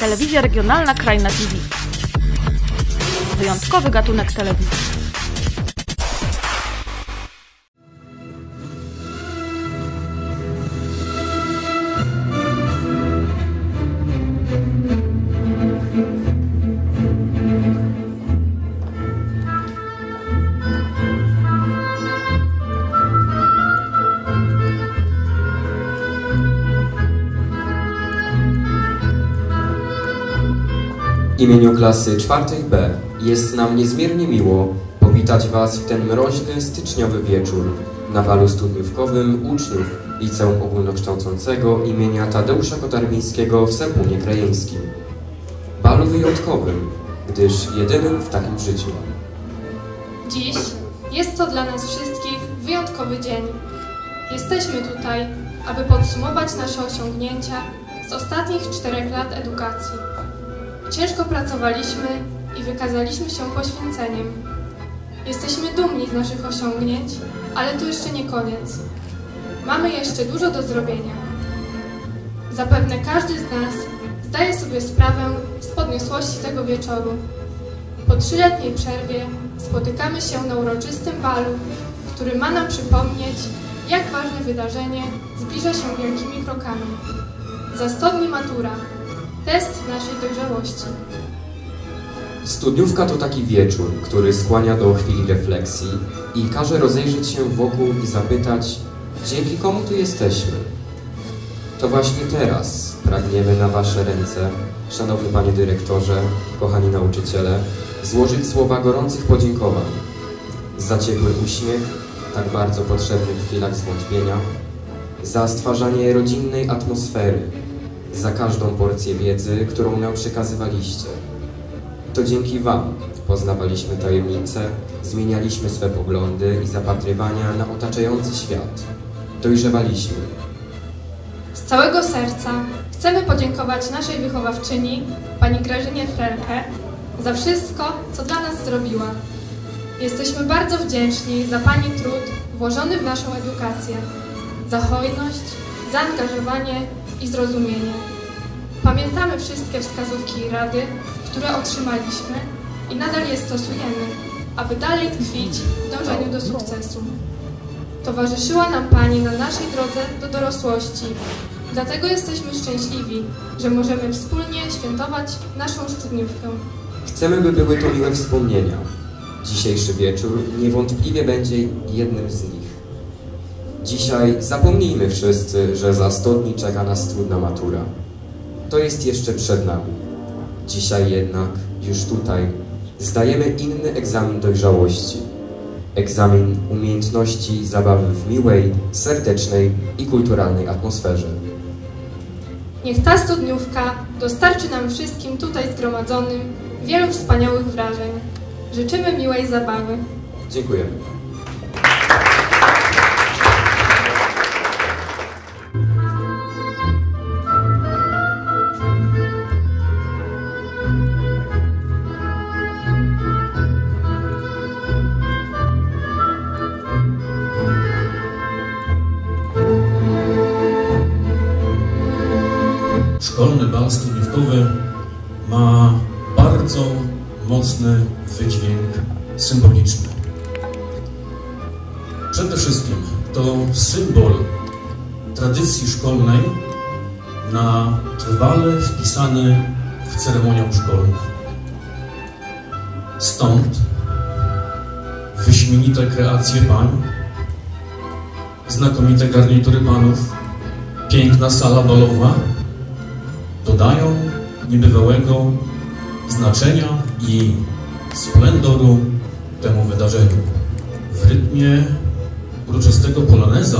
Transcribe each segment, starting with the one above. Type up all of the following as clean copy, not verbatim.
Telewizja regionalna Krajna TV. Wyjątkowy gatunek telewizji. W imieniu klasy 4B jest nam niezmiernie miło powitać Was w ten mroźny, styczniowy wieczór na balu studniówkowym uczniów Liceum Ogólnokształcącego imienia Tadeusza Kotarbińskiego w Serpunie Krajeńskim. Balu wyjątkowym, gdyż jedynym w takim życiu. Dziś jest to dla nas wszystkich wyjątkowy dzień. Jesteśmy tutaj, aby podsumować nasze osiągnięcia z ostatnich 4 lat edukacji. Ciężko pracowaliśmy i wykazaliśmy się poświęceniem. Jesteśmy dumni z naszych osiągnięć, ale to jeszcze nie koniec. Mamy jeszcze dużo do zrobienia. Zapewne każdy z nas zdaje sobie sprawę z podniosłości tego wieczoru. Po 3-letniej przerwie spotykamy się na uroczystym balu, który ma nam przypomnieć, jak ważne wydarzenie zbliża się wielkimi krokami. Za 100 dni matura. Test naszej dojrzałości. Studniówka to taki wieczór, który skłania do chwili refleksji i każe rozejrzeć się wokół i zapytać, dzięki komu tu jesteśmy? To właśnie teraz pragniemy na Wasze ręce, szanowny Panie Dyrektorze, kochani nauczyciele, złożyć słowa gorących podziękowań. Za ciepły uśmiech, tak bardzo potrzebny w chwilach zwątpienia, za stwarzanie rodzinnej atmosfery, za każdą porcję wiedzy, którą nam przekazywaliście. To dzięki Wam poznawaliśmy tajemnice, zmienialiśmy swe poglądy i zapatrywania na otaczający świat. Dojrzewaliśmy. Z całego serca chcemy podziękować naszej wychowawczyni, pani Grażynie Frelke, za wszystko, co dla nas zrobiła. Jesteśmy bardzo wdzięczni za Pani trud włożony w naszą edukację, za hojność, zaangażowanie i zrozumienie. Pamiętamy wszystkie wskazówki i rady, które otrzymaliśmy i nadal je stosujemy, aby dalej tkwić w dążeniu do sukcesu. Towarzyszyła nam Pani na naszej drodze do dorosłości, dlatego jesteśmy szczęśliwi, że możemy wspólnie świętować naszą studniówkę. Chcemy, by były to miłe wspomnienia. Dzisiejszy wieczór niewątpliwie będzie jednym z nich. Dzisiaj zapomnijmy wszyscy, że za 100 dni czeka nas trudna matura. To jest jeszcze przed nami. Dzisiaj jednak, już tutaj, zdajemy inny egzamin dojrzałości. Egzamin umiejętności zabawy w miłej, serdecznej i kulturalnej atmosferze. Niech ta studniówka dostarczy nam wszystkim tutaj zgromadzonym wielu wspaniałych wrażeń. Życzymy miłej zabawy. Dziękujemy. Szkolny bal studniówkowy ma bardzo mocny wydźwięk symboliczny. Przede wszystkim to symbol tradycji szkolnej na trwale wpisany w ceremoniał szkolny. Stąd wyśmienite kreacje pań, znakomite garnitury panów, piękna sala balowa dodają niebywałego znaczenia i splendoru temu wydarzeniu. W rytmie uroczystego poloneza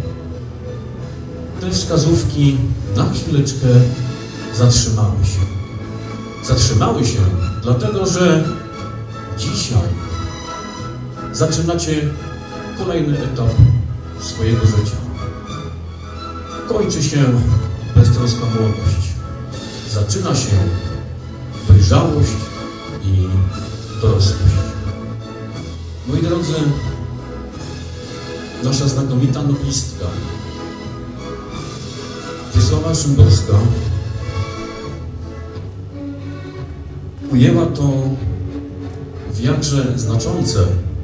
te wskazówki na chwileczkę zatrzymały się. Zatrzymały się dlatego, że dzisiaj zaczynacie kolejny etap swojego życia. Kończy się beztroska młodość. Zaczyna się dojrzałość i dorosłość. Moi drodzy, nasza znakomita noblistka Wiesława Szymborska ujęła to w jakże znaczące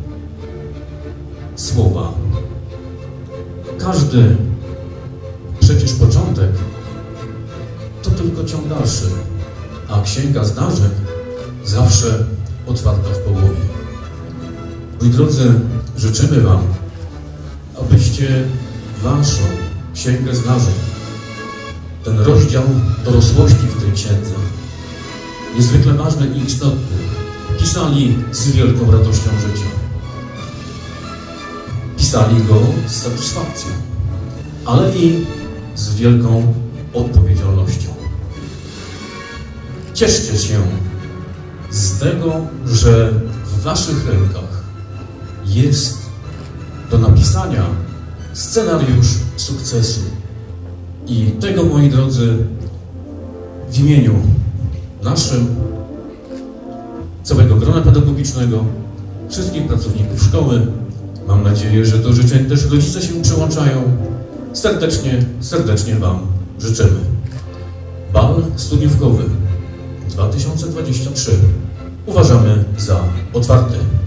słowa. Każdy przecież początek to tylko ciąg dalszy, a księga zdarzeń zawsze otwarta w połowie. Moi drodzy, życzymy Wam, abyście Waszą księgę zdarzeń, ten rozdział dorosłości w tej księdze, niezwykle ważny i istotny, pisali z wielką radością życia. Pisali go z satysfakcją, ale i z wielką odpowiedzialnością. Cieszcie się z tego, że w Waszych rękach jest do napisania scenariusz sukcesu. I tego, moi drodzy, w imieniu naszym, całego grona pedagogicznego, wszystkich pracowników szkoły, mam nadzieję, że do życzeń też rodzice się przyłączają. Serdecznie Wam życzymy. Bal studniówkowy 2023 uważamy za otwarty.